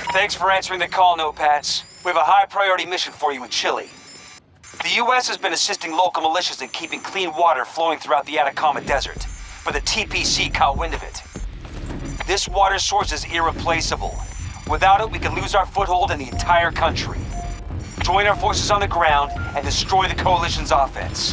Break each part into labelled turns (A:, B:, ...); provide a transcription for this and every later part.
A: Thanks for answering the call, Notepads. We have a high priority mission for you in Chile. The U.S. has been assisting local militias in keeping clean water flowing throughout the Atacama Desert, but the TPC caught wind of it. This water source is irreplaceable. Without it, we could lose our foothold in the entire country. Join our forces on the ground and destroy the Coalition's offense.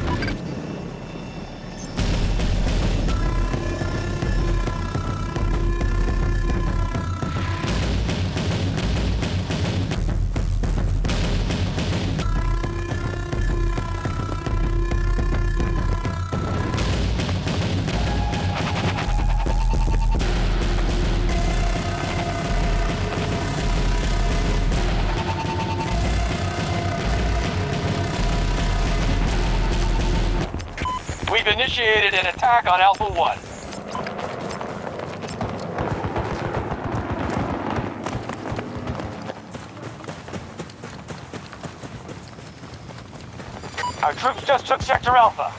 B: We've initiated an attack on Alpha 1. Our troops just took Sector Alpha.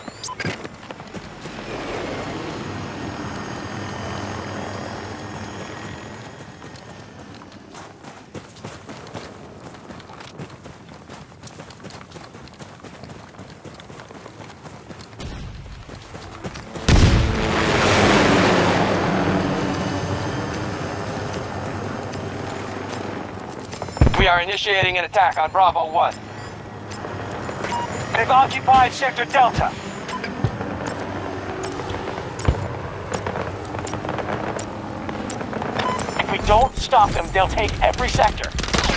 B: We are initiating an attack on Bravo 1. They've occupied Sector Delta. If we don't stop them, they'll take every sector.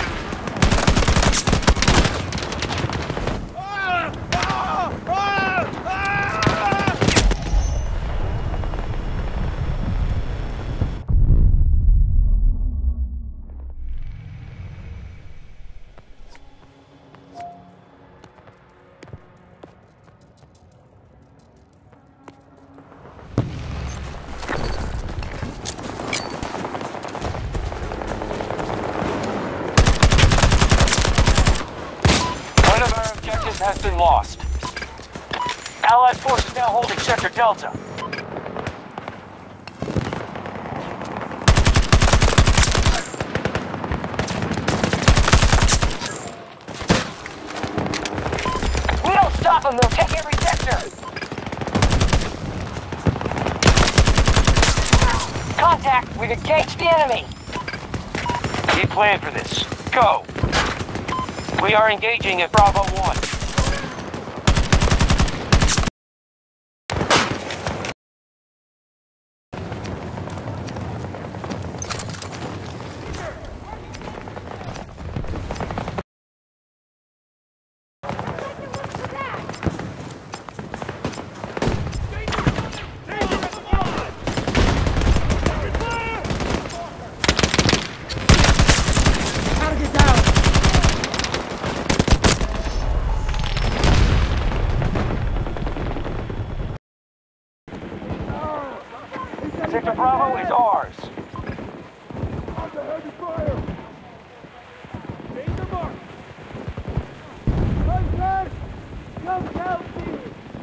B: Has been lost. Allied forces now holding Sector Delta. We don't stop them, they'll take every sector. Contact, we've engaged the enemy. We planned for this. Go. We are engaging at Bravo 1. Sector Bravo is ours.
C: Under heavy fire! Take the mark! Contact! Come help me!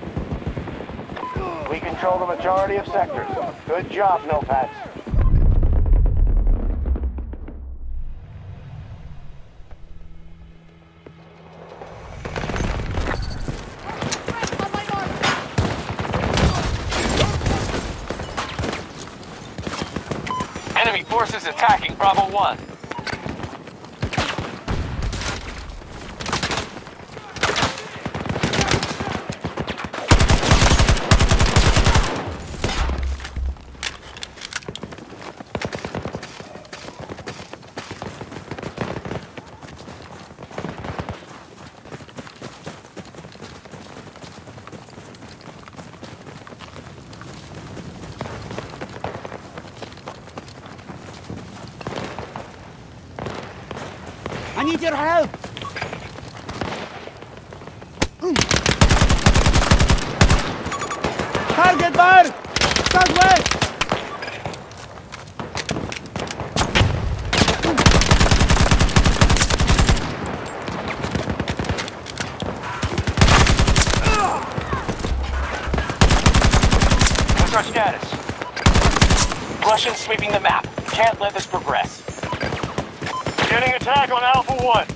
B: We control the majority of sectors. Good job, Notepads. Enemy forces attacking Bravo 1.
D: I need your help! Target bar! Southwest!
B: What's our status? Russians sweeping the map. Can't let this progress. Beginning attack on Alpha 1.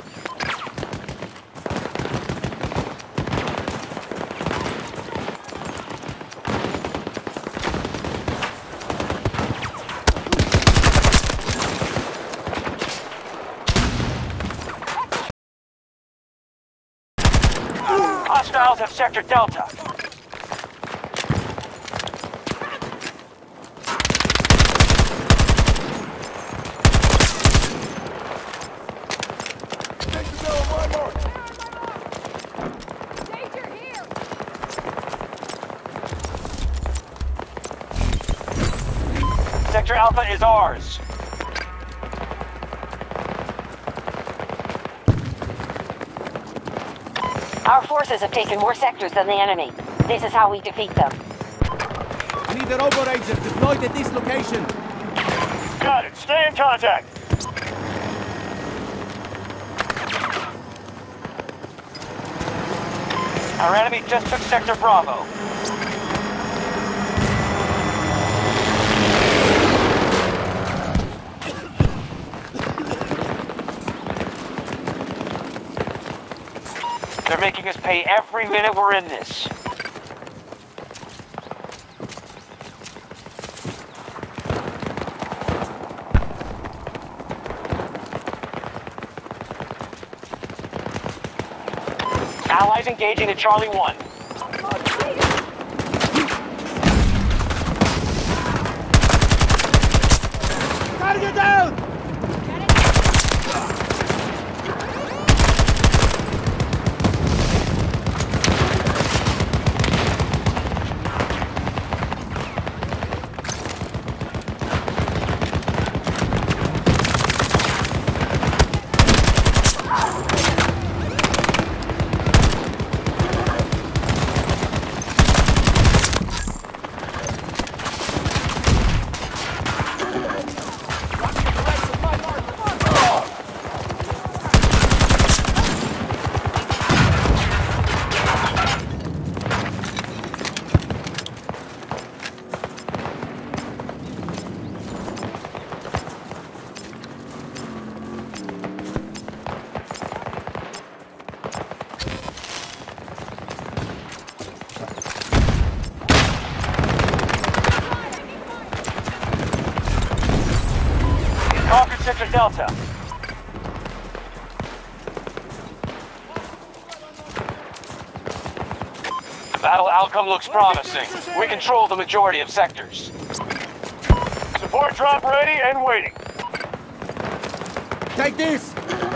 B: Hostiles have Sector Delta.
C: Danger here!
B: Sector Alpha is ours.
E: Our forces have taken more sectors than the enemy. This is how we defeat them.
D: I need the Robo Rangers deployed at this location.
B: Got it. Stay in contact. Our enemy just took Sector Bravo. They're making us pay every minute we're in this. Allies engaging at Charlie 1.
D: Target down!
B: Conquered Sector Delta. Battle outcome looks promising. We control the majority of sectors. Support drop ready and waiting.
D: Take this!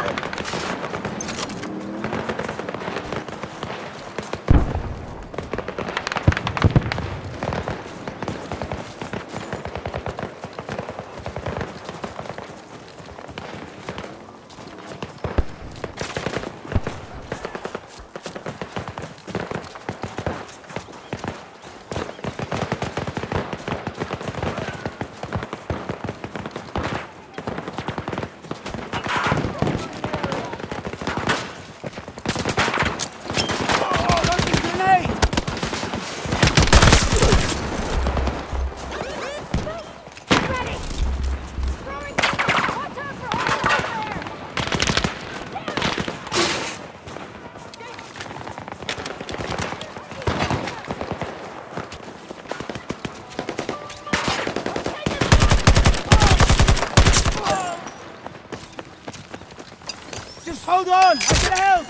D: Just hold on! I can help!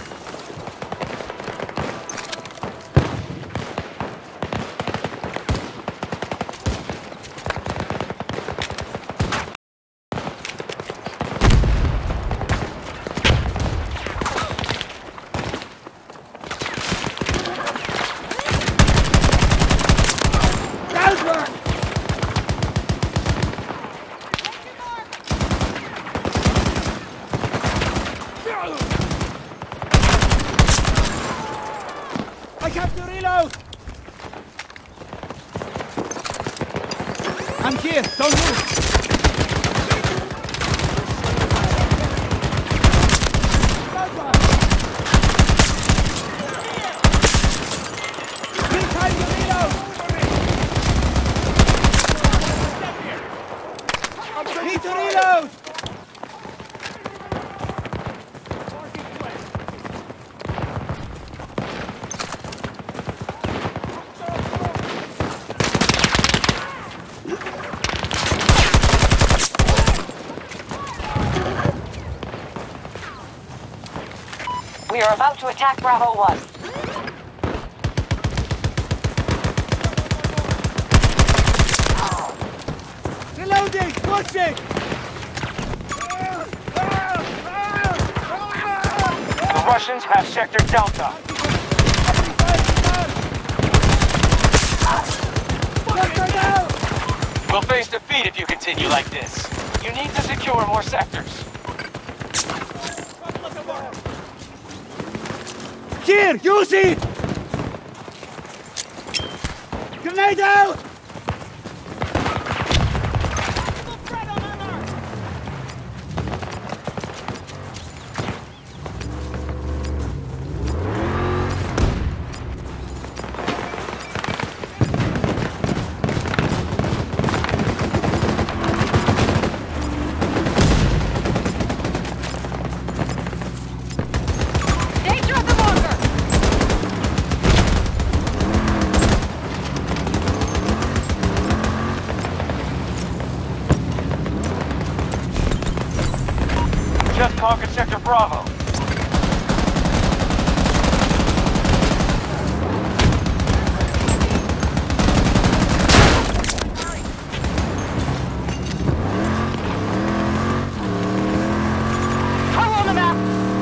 D: I have to reload! I'm here, don't move! Need time to reload! Need to reload!
E: They're about to attack Bravo 1.
D: Reloading! Pushing!
B: The Russians have Sector Delta. We'll face defeat if you continue like this. You need to secure more sectors.
D: Here! Use it! Grenade out!
E: Danger at the bunker!
B: Just conquered Sector Bravo.
E: Color on the map!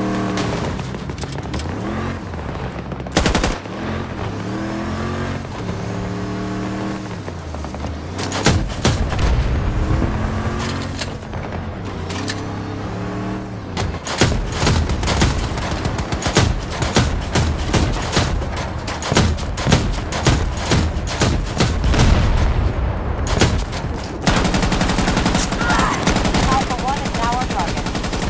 E: Alpha 1 is now our target.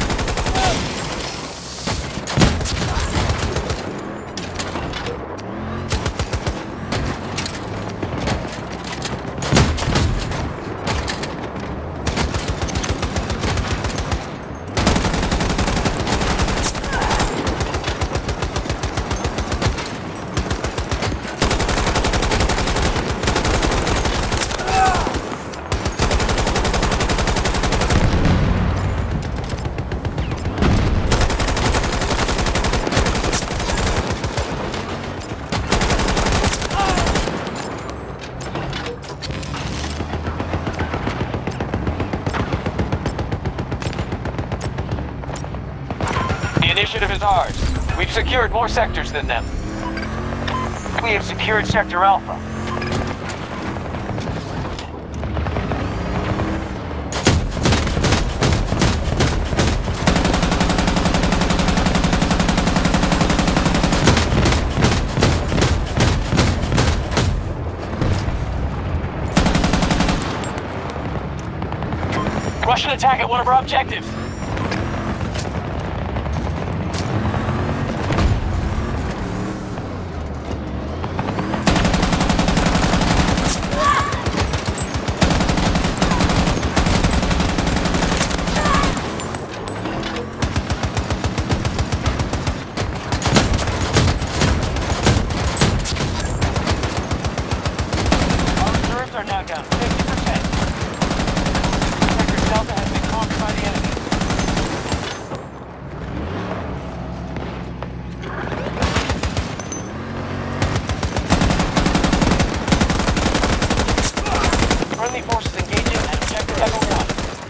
B: The initiative is ours. We've secured more sectors than them. We have secured Sector Alpha. Russian attack at one of our objectives. Our reserves are now down 50%. Sector Delta has been conquered by the enemy. Friendly forces engaging at Objective Echo 1.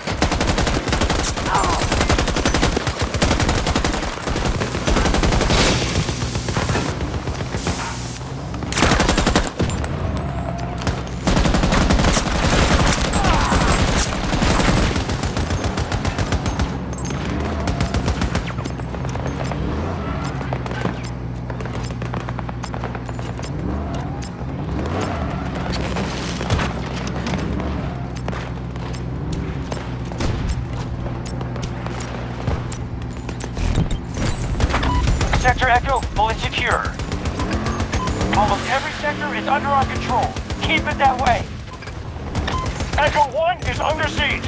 B: Sector Echo full and secure. Almost every sector is under our control. Keep it that way. Echo 1 is under siege.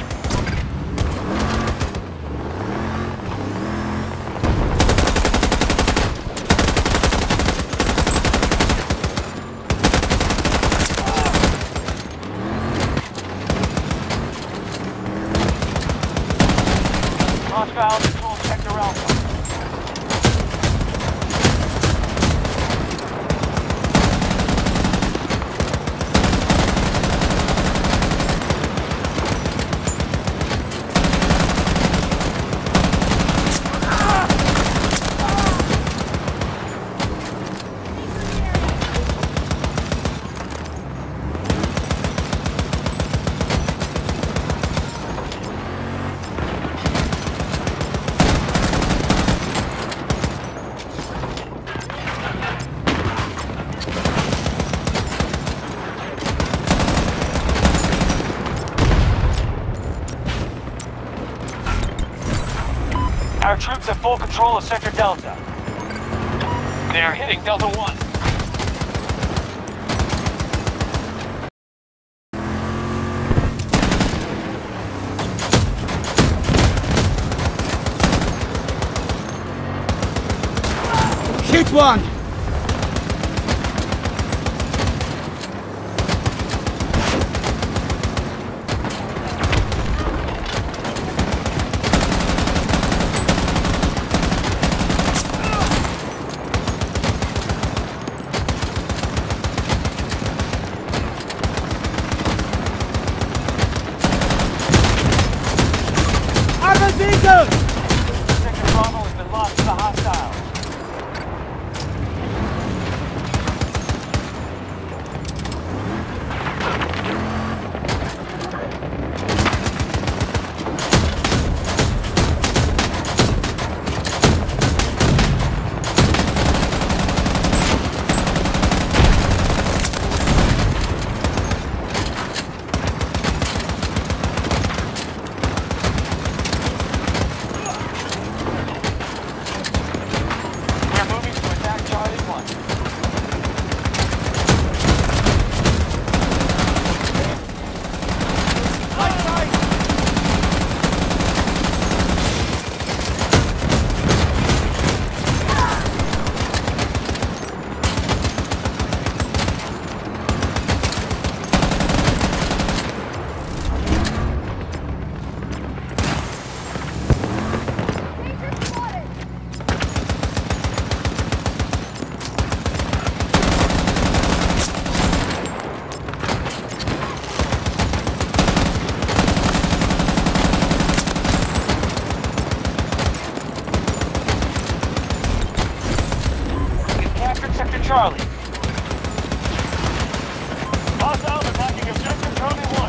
B: Moscow controls Sector Alpha. Our troops have full control of Sector Delta. They are hitting Delta 1.
D: Hit one!
B: Sector Bravo has been lost to the hostiles. Charlie. Hostiles attacking objective Charlie 1.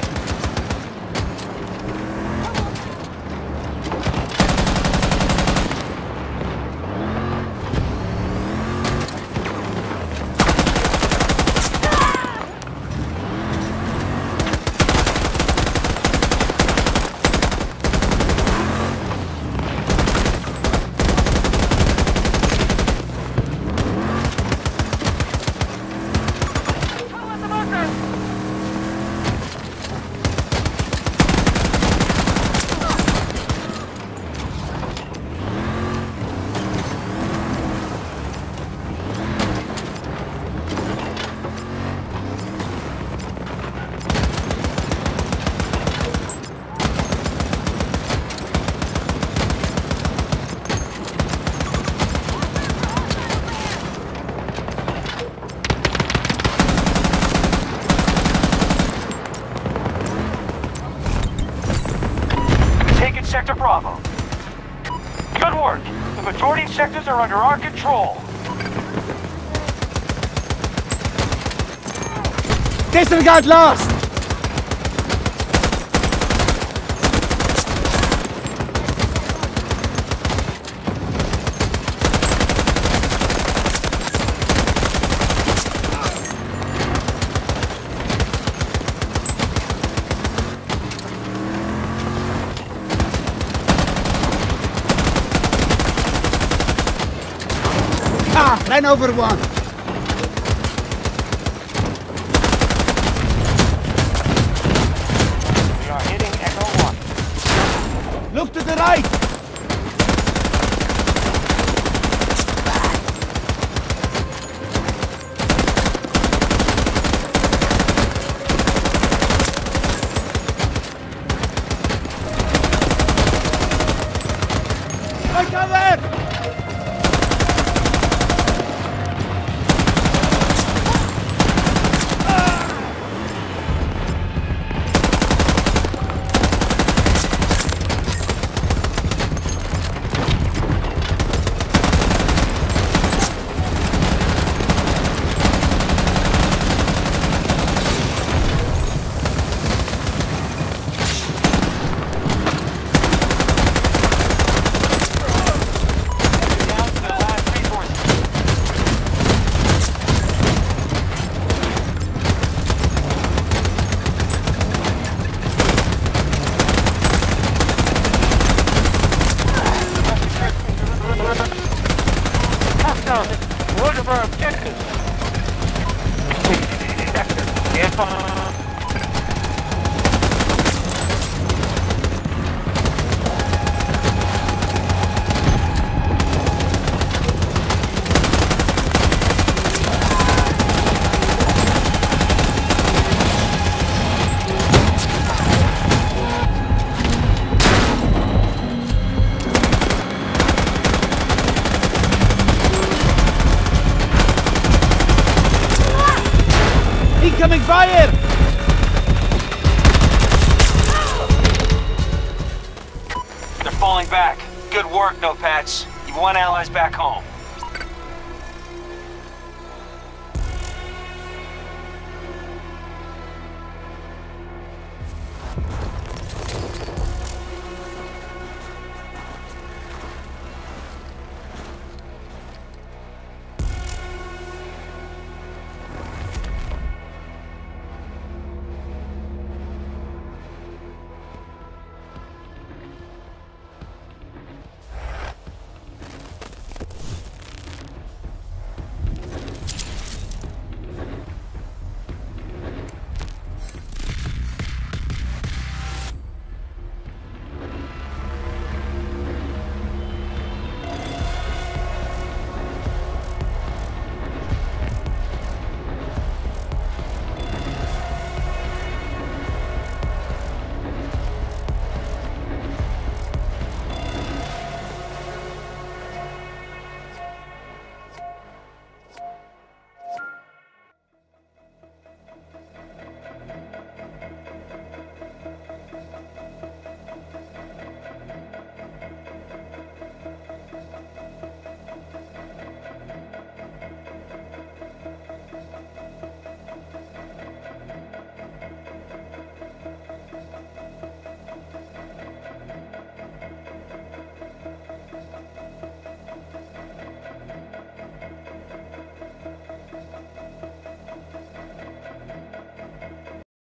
B: Sector Bravo. Good work. The majority of sectors are under our control.
D: Disregard lost! Ran over one.
B: We are hitting Echo 1.
D: Look to the right.
A: falling back. Good work, Notepats. You've won allies back home.